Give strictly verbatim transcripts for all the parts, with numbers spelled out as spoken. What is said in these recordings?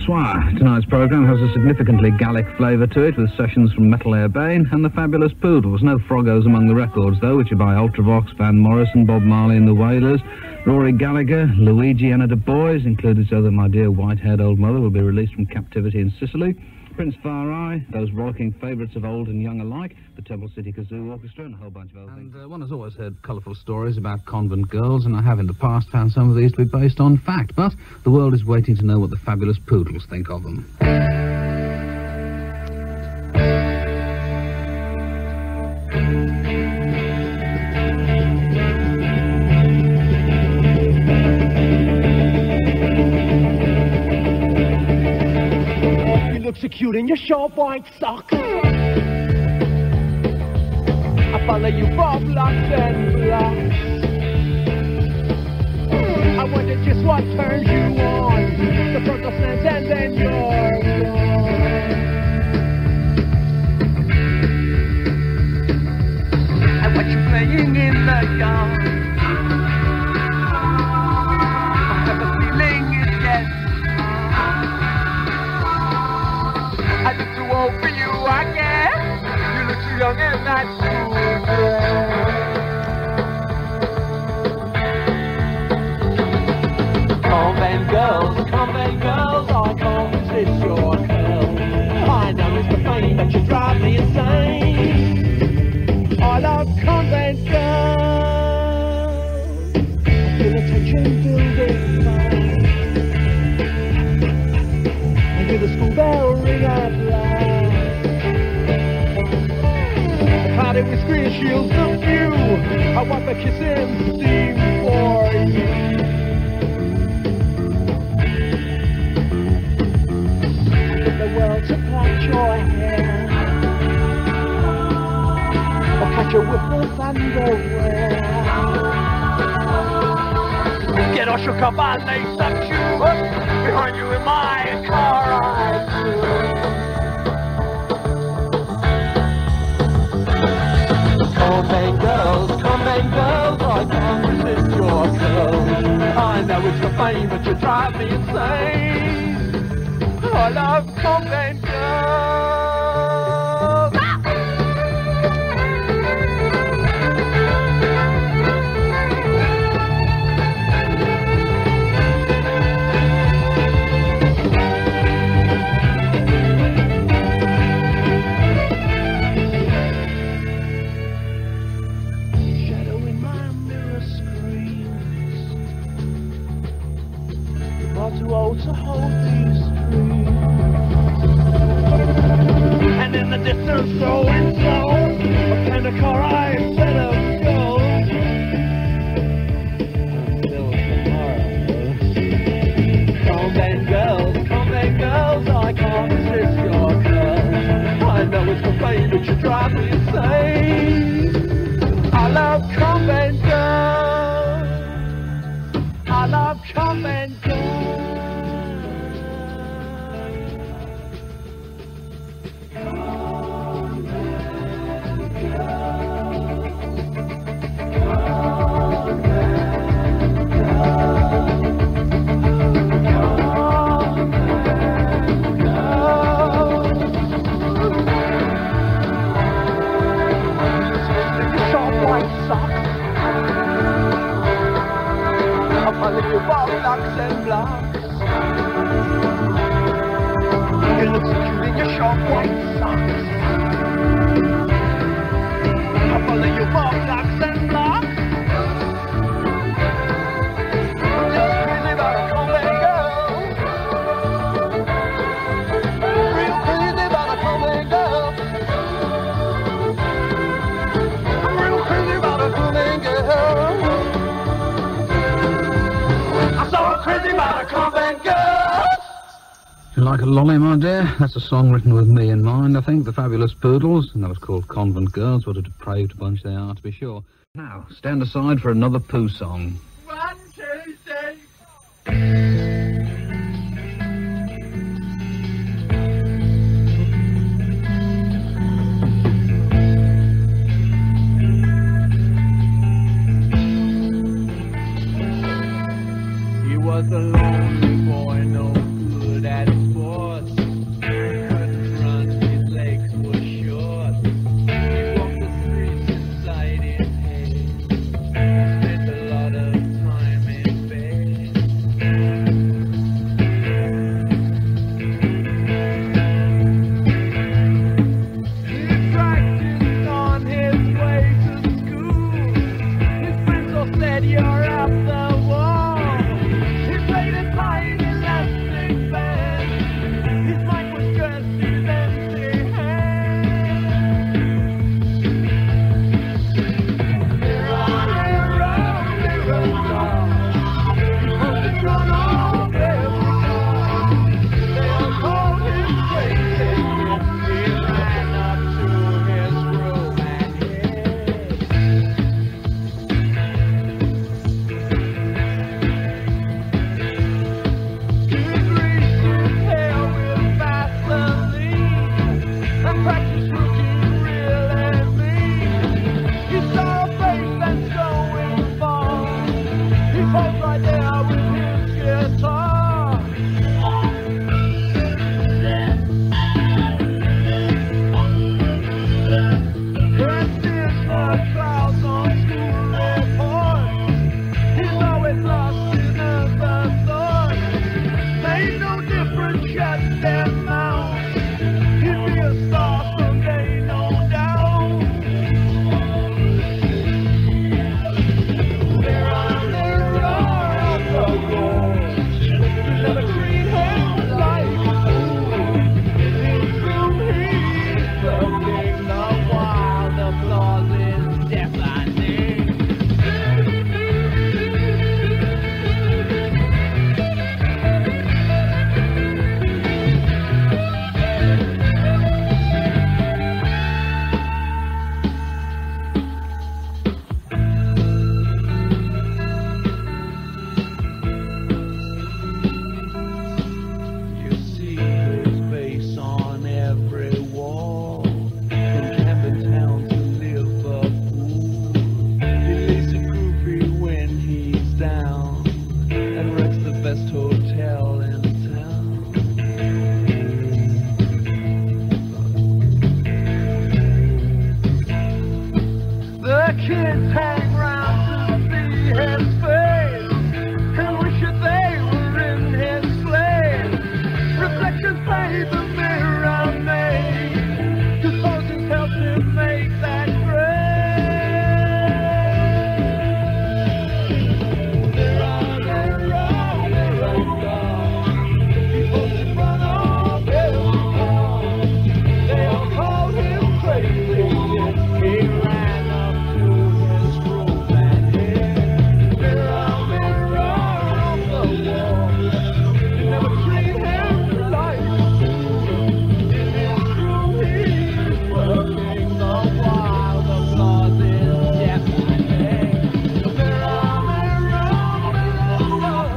Bonsoir. Tonight's programme has a significantly Gallic flavour to it, with sessions from Metal Air Bane and the fabulous Poodles. No Froggos among the records, though, which are by Ultravox, Van Morrison, Bob Marley and the Wailers, Rory Gallagher, Luigi and the Boys, included so that my dear white-haired old mother will be released from captivity in Sicily, Prince Far Eye, those rollicking favourites of old and young alike, the Temple City Kazoo Orchestra, and a whole bunch of other things. And uh, one has always heard colourful stories about convent girls, and I have in the past found some of these to be based on fact, but the world is waiting to know what the fabulous Poodles think of them. So cute in your short white socks. I follow you for blocks and blocks. I wonder just what turns you on. The first sense and then you're gone. I watch you playing in the yard. I have a feeling it gets. I look too old for you, I guess. You look too young in that school dress. Convent girls, convent girls, I can't resist your curls. I know it's the fame that you drive me insane. I love convent girls. Feel attention building fire. Hear the school bell ring at last. The party with screen shields the view. I want the kissing steam for you. Get the world to plait your hair, or catch a whiff of underwear. Get all shook up, I'll lace up you up behind you in my car ride. Convent girls, convent girls, I can't resist your curls. I know it's the fame, but you drive me insane. I love convent girls. Too old to hold these dreams. And in the distance, so and so, a kind of car I instead of gold. Until tomorrow. Convent girls, convent girls, I can't resist your curls. I know it's the fame that you drive me insane. I love convent girls. I love convent girls. Blocks and blocks. You look so cute in your short white socks. I follow you for blocks and blocks. I'm just crazy about a convent girl. Real crazy about a convent girl. I'm real crazy about a convent girl. Crazy about a convent girl. You like a lolly, my dear? That's a song written with me in mind, I think. The fabulous Poodles, and that was called Convent Girls. What a depraved bunch they are, to be sure. Now, stand aside for another poo song. One, two, three. He was a lonely boy, no good at school. kids hang round to see his face and wish that they were in his place. Reflections play the mirror made, cause poses helped him make that grade. Mirror, mirror, mirror, God, he poses in front of everyone. They all called him crazy, he ran up to his room and hid. Mirror, mirror on the wall, you never treat him like a fool. In his room he's working the while the applause is deafening. Mirror, mirror, mirror.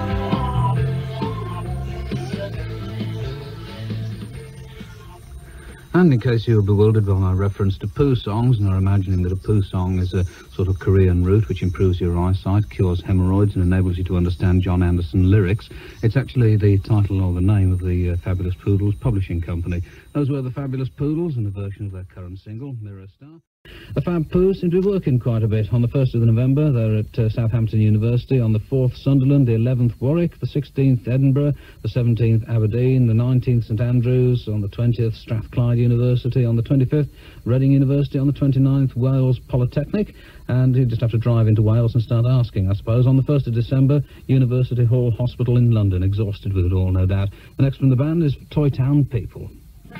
And in case you were bewildered by my reference to poo songs and are imagining that a poo song is a sort of Korean root which improves your eyesight, cures hemorrhoids and enables you to understand John Anderson lyrics, it's actually the title or the name of the uh, Fabulous Poodles publishing company. Those were the Fabulous Poodles and a version of their current single, Mirror Star. The Fab Poos seem to be working quite a bit. On the first of November, they're at uh, Southampton University. On the fourth, Sunderland. The eleventh, Warwick. The sixteenth, Edinburgh. The seventeenth, Aberdeen. The nineteenth, St Andrews. On the twentieth, Strathclyde University. On the twenty-fifth, Reading University. On the twenty-ninth, Wales Polytechnic. And you just have to drive into Wales and start asking, I suppose. On the first of December, University Hall Hospital in London. Exhausted with it all, no doubt. The next from the band is Toytown People.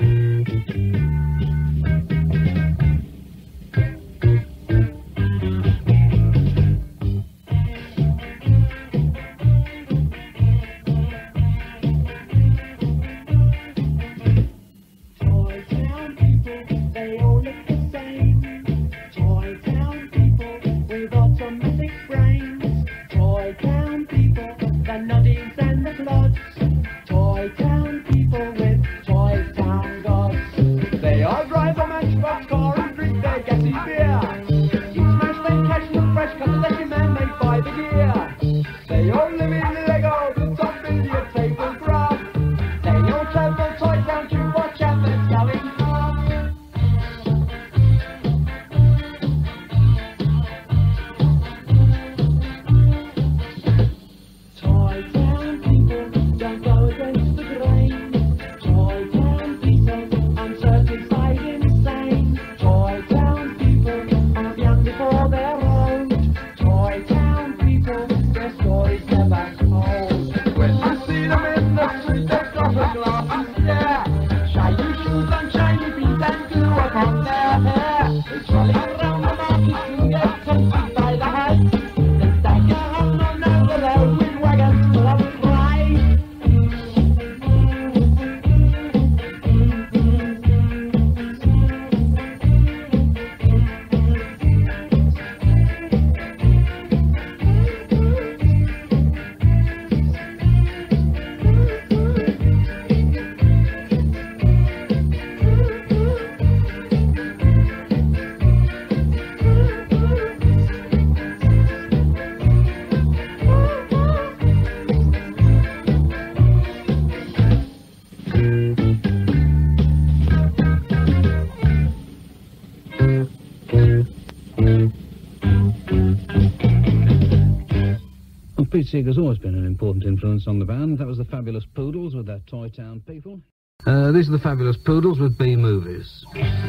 Pete Seeger's always been an important influence on the band. That was the Fabulous Poodles with their Toytown People. Uh, these are the Fabulous Poodles with B Movies.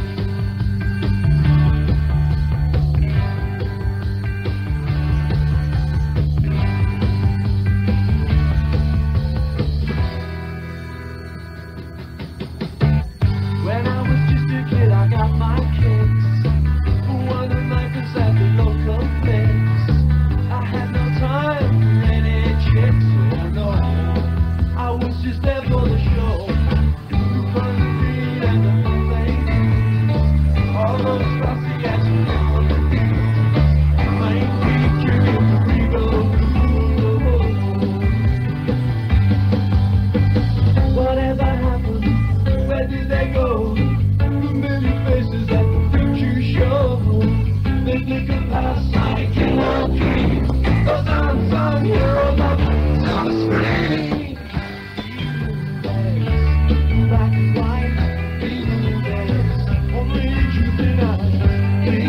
When I was just a kid, I got my kicks. One of my friends at the local place. I had no time. I was just there for the show. You couldn't read and the things. All those fussy ass might be curious to go. Whatever happened? Where did they go? The many faces at the picture show. They think of past I cannot dream. Those unsung heroes of the screen. Black and white, only truth in us.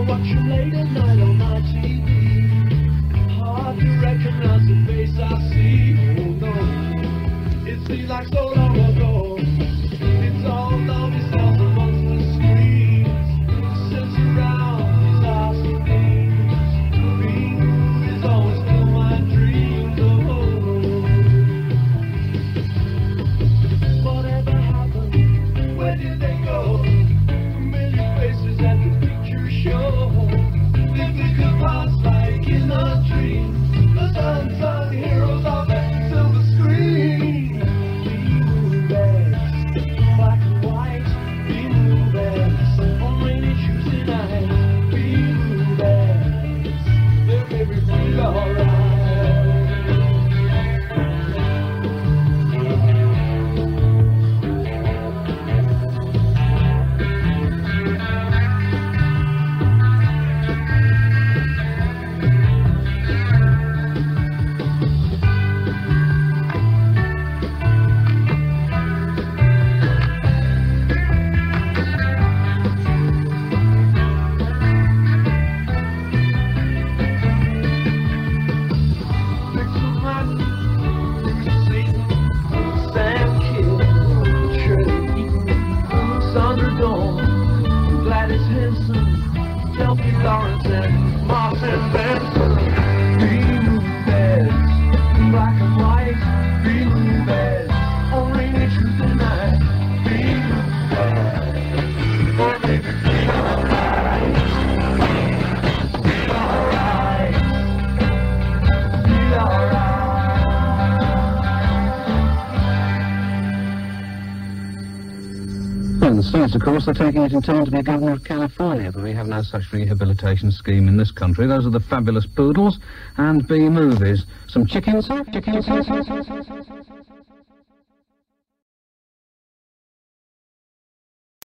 watching late at night on my T V. Hard to recognize the face I see. Oh no, it seems like so long ago. It's all lovely sounds amongst the screens. Sits around these awesome things. Being rude is always still my dreams. Oh, whatever happened? Where did they go? Familiar faces at the picture show. Living the past like in a dream. The unsung heroes of that silver screen. Be movies, black and white. Be movies, on rainy Tuesday night. Be movies, they'll make me feel alright. The States, of course, they're taking it in turn to be governor of California, but we have no such rehabilitation scheme in this country. Those are the fabulous Poodles and B movies. Some chickens, chickens, chickens.